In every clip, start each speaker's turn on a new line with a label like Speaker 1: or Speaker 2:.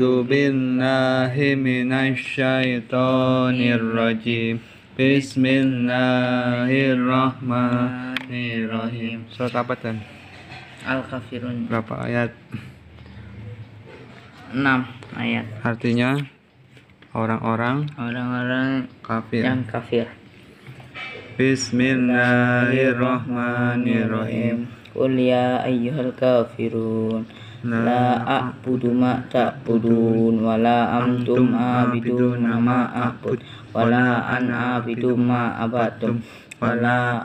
Speaker 1: A'udzu billahi minasyaitonir rajim. Bismillahirrahmanirrahim. Surat apa dan?
Speaker 2: Al-Kafirun.
Speaker 1: Berapa ayat?
Speaker 2: 6 ayat.
Speaker 1: Artinya orang-orang kafir.
Speaker 2: Yang kafir.
Speaker 1: Bismillahirrahmanirrahim.
Speaker 2: Qul ya ayyuhal kafirun la a'budu ma ta'budun wala antum a'biduna ma a'bud wala ana a'budu ma abatum wala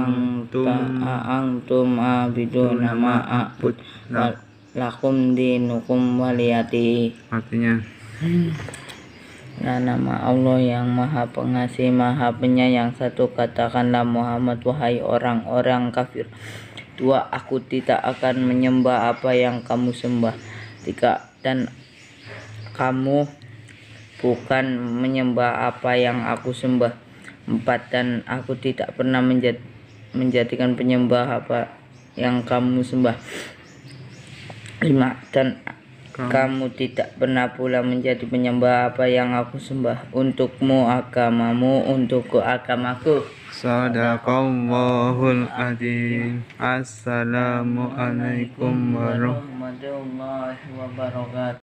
Speaker 2: antum a'biduna ma a'bud lakum dinukum waliyati.
Speaker 1: Artinya
Speaker 2: Nah, nama Allah yang Maha Pengasih, Maha Penyayang. 1. Katakanlah Muhammad, wahai orang-orang kafir. 2. Aku tidak akan menyembah apa yang kamu sembah. 3. Dan kamu bukan menyembah apa yang aku sembah. 4. Dan aku tidak pernah menjadikan penyembah apa yang kamu sembah. 5. Dan kamu tidak pernah pula menjadi penyembah apa yang aku sembah. Untukmu agamamu, untukku agamaku.
Speaker 1: Shadaqallahul adzim. Assalamualaikum warahmatullahi
Speaker 2: Warahmatullahi wabarakatuh.